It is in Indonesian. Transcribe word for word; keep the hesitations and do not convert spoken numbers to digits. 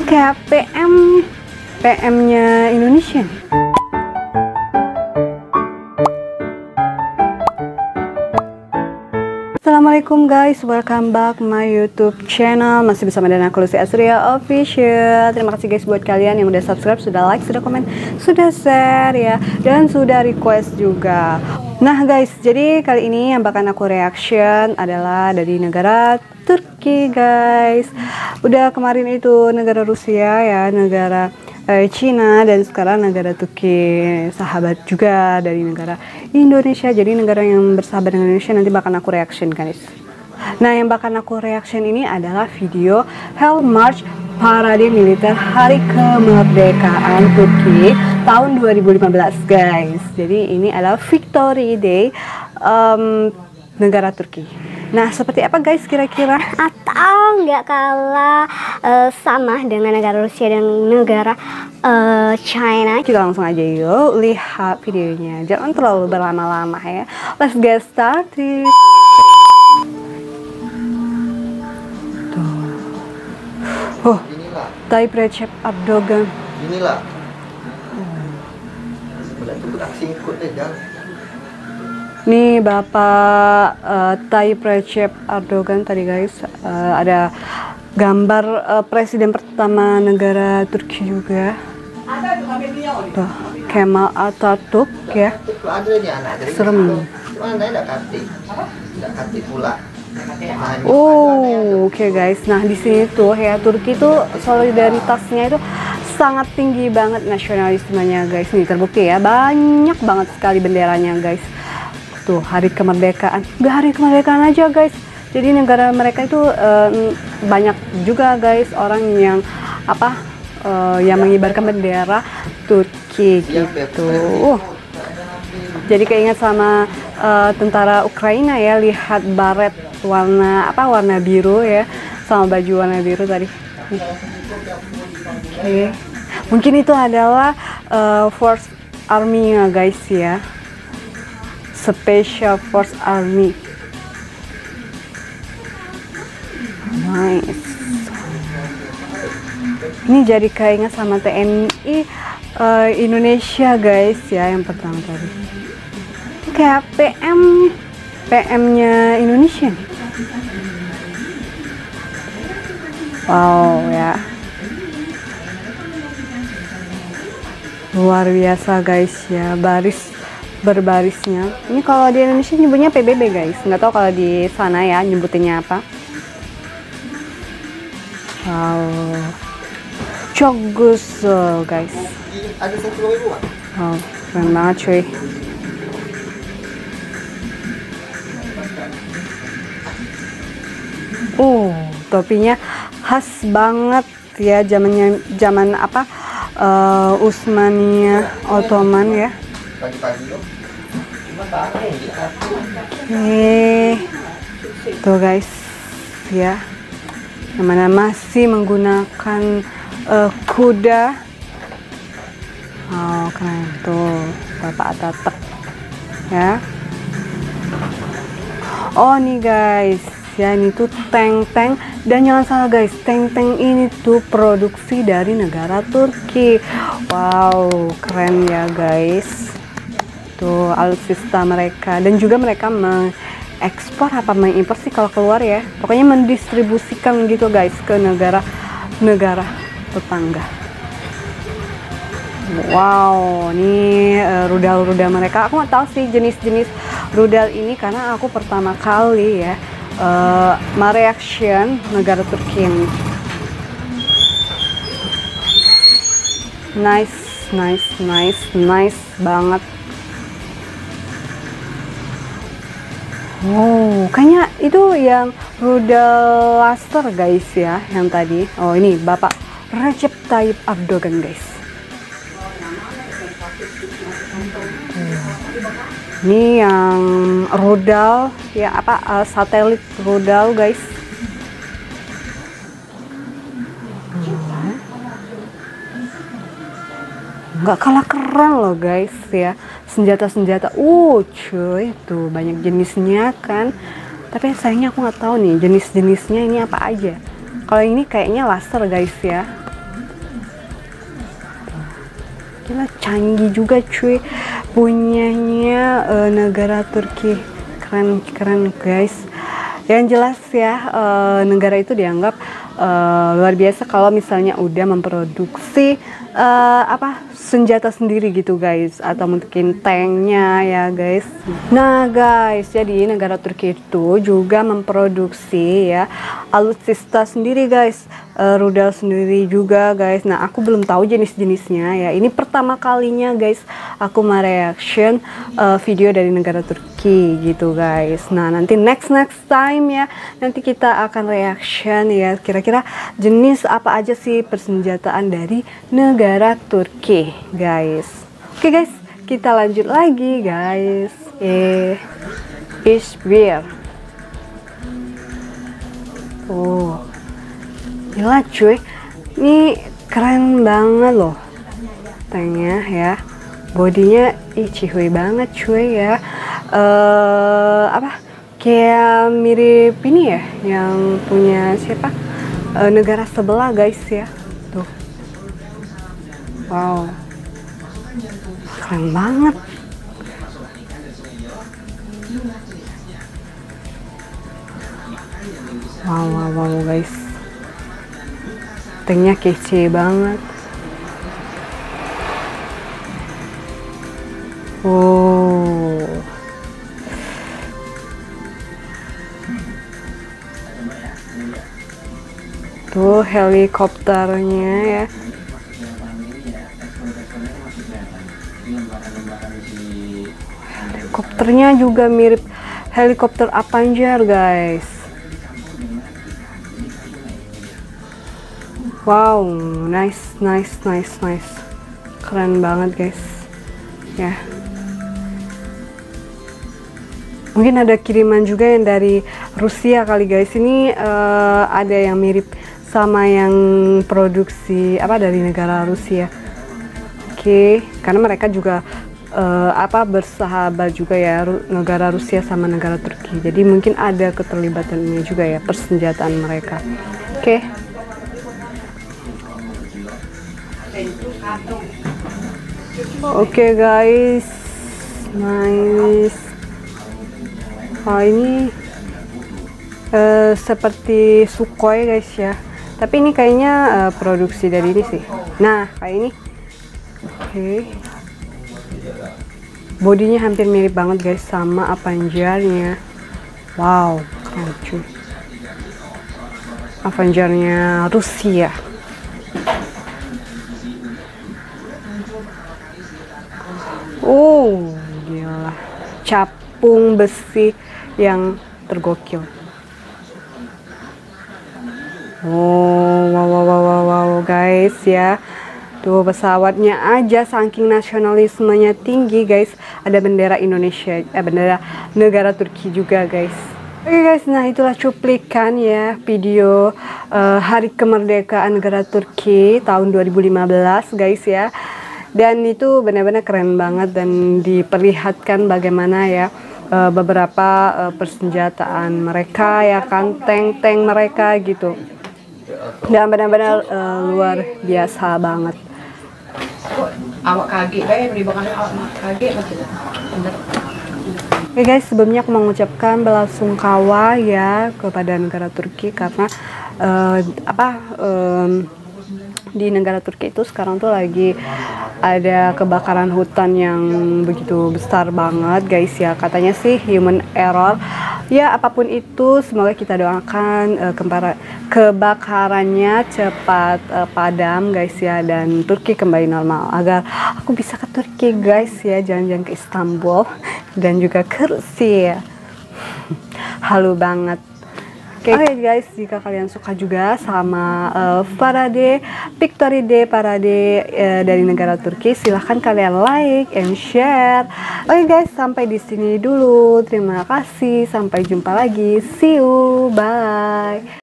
Kayak P M P M-nya Indonesia nih. Assalamualaikum guys, welcome back my YouTube channel. Masih bersama dengan aku Lucy Asria Official. Terima kasih guys buat kalian yang udah subscribe, sudah like, sudah komen, sudah share ya, dan sudah request juga. Nah guys, jadi kali ini yang bakal aku reaction adalah dari negara Turki guys. Udah kemarin itu negara Rusia ya, negara Cina, dan sekarang negara Turki, sahabat juga dari negara Indonesia. Jadi negara yang bersahabat dengan Indonesia nanti bakal aku reaction guys. Nah yang bakal aku reaction ini adalah video Hell March Parade Militer Hari Kemerdekaan Turki tahun dua ribu lima belas guys. Jadi ini adalah Victory Day um, negara Turki. Nah seperti apa guys kira-kira? Atau nggak kalah uh, sama dengan negara Rusia dan negara uh, China? Kita langsung aja yuk lihat videonya. Jangan terlalu berlama-lama ya. Let's get started. Tuh. Oh, Tayyip Recep Erdogan. Inilah. Boleh itu beraksi ikut aja. Nih Bapak uh, Tayyip Recep Erdogan tadi guys, uh, ada gambar uh, presiden pertama negara Turki juga. Tuh, Kemal Atatürk ya. Serem. Oh, oke okay guys. Nah di sini tuh ya Turki tuh solidaritasnya itu sangat tinggi banget, nasionalismenya guys. Nih terbukti ya, banyak banget sekali benderanya guys. Tuh hari kemerdekaan, nggak hari kemerdekaan aja guys. Jadi negara mereka itu uh, banyak juga guys orang yang apa uh, yang mengibarkan bendera Turki gitu. Uh. Jadi keinget sama uh, tentara Ukraina ya, lihat baret warna apa warna biru ya, sama baju warna biru tadi. Oke, okay. Mungkin itu adalah uh, Force Army-nya guys ya. Special Force Army. Nice. Ini jadi keinget sama T N I uh, Indonesia guys ya, yang pertama tadi. Kayak P M P M-nya Indonesia nih. Wow ya. Luar biasa guys ya, baris berbarisnya. Ini kalau di Indonesia nyebutnya P B B guys, nggak tahu kalau di sana ya nyebutinnya apa. Wow, cogus guys. Wow, keren banget cuy. Uh, topinya khas banget ya, zamannya zaman apa? Uh, Utsmania Ottoman ya. Oke, tuh guys ya, yang mana masih menggunakan uh, kuda. Oh keren tuh Bapak Atatürk ya. Oh nih guys ya, ini tuh tank-tank, dan jangan salah guys, tank-tank ini tuh produksi dari negara Turki. Wow keren ya guys. Tuh alutsista mereka, dan juga mereka mengekspor apa mengimpor sih kalau keluar ya, pokoknya mendistribusikan gitu guys ke negara-negara tetangga. Wow, ini uh, rudal-rudal mereka. Aku nggak tahu sih jenis-jenis rudal ini karena aku pertama kali ya uh, mereaction negara Turki ini. Nice, nice, nice, nice banget. Wow, kayaknya itu yang rudal laser guys ya, yang tadi. Oh ini Bapak Recep Tayyip Erdogan guys. Ini yang rudal ya apa uh, satelit rudal guys. Nggak kalah keren loh guys ya, senjata-senjata. Uh cuy, tuh banyak jenisnya kan. Tapi sayangnya aku nggak tahu nih jenis-jenisnya ini apa aja. Kalau ini kayaknya laser guys ya. Gila, canggih juga cuy punyanya uh, negara Turki. Keren keren guys. Yang jelas ya, uh, negara itu dianggap uh, luar biasa kalau misalnya udah memproduksi uh, apa senjata sendiri gitu guys, atau mungkin tanknya ya guys. Nah guys, jadi negara Turki itu juga memproduksi ya alutsista sendiri guys, uh, rudal sendiri juga guys. Nah aku belum tahu jenis-jenisnya ya, ini pertama kalinya guys aku mereaction uh, video dari negara Turki gitu guys. Nah nanti next next time ya, nanti kita akan reaction ya kira-kira jenis apa aja sih persenjataan dari negara Turki guys. Oke guys, kita lanjut lagi guys. Eh, is beer. Oh, gila cuy, ini keren banget loh tanknya ya. Bodinya ih cihuy banget cuy ya. Uh, apa kayak mirip ini ya yang punya siapa uh, negara sebelah guys ya tuh. Wow, keren banget. Wow, wow, wow guys, tanknya kece banget. Oh, tuh helikopternya ya. Helikopternya juga mirip helikopter Avenger guys. Wow, nice, nice, nice, nice. Keren banget guys. Ya. Mungkin ada kiriman juga yang dari Rusia kali guys. Ini uh, ada yang mirip sama yang produksi apa dari negara Rusia. Oke, okay. Karena mereka juga uh, apa bersahabat juga ya, Ru negara Rusia sama negara Turki. Jadi mungkin ada keterlibatannya juga ya persenjataan mereka. Oke. Okay. Oke okay, guys, nice. Oh ini uh, seperti Sukhoi guys ya. Tapi ini kayaknya uh, produksi dari ini sih. Nah kayak ini. Oke. Okay. Bodinya hampir mirip banget guys sama Avengernya. Wow, keren cuy. Avengernya Rusia. Oh, gila. Capung besi yang tergokil. Oh, wow, wow, wow, wow, wow, guys ya. Tuh pesawatnya aja saking nasionalismenya tinggi guys. Ada bendera Indonesia, eh, bendera negara Turki juga guys. Oke okay, guys, nah itulah cuplikan ya video uh, Hari Kemerdekaan Negara Turki tahun dua ribu lima belas guys ya. Dan itu benar-benar keren banget dan diperlihatkan bagaimana ya uh, beberapa uh, persenjataan mereka ya kan, tank-tank mereka gitu. Dan benar-benar uh, luar biasa banget. Awak kaget deh, beri bakan awak kaget maksudnya. Oke guys, sebelumnya aku mengucapkan belasungkawa ya kepada negara Turki karena uh, apa um, di negara Turki itu sekarang tuh lagi ada kebakaran hutan yang begitu besar banget guys ya. Katanya sih human error. Ya apapun itu, semoga kita doakan uh, kebakarannya cepat uh, padam guys ya, dan Turki kembali normal agar aku bisa ke Turki guys ya, jalan-jalan ke Istanbul dan juga ke Rusia. Halu banget. Oke okay. okay, guys, jika kalian suka juga sama uh, parade Victory Day parade uh, dari negara Turki, silahkan kalian like and share. Oke okay, guys, sampai di sini dulu. Terima kasih, sampai jumpa lagi. See you, bye.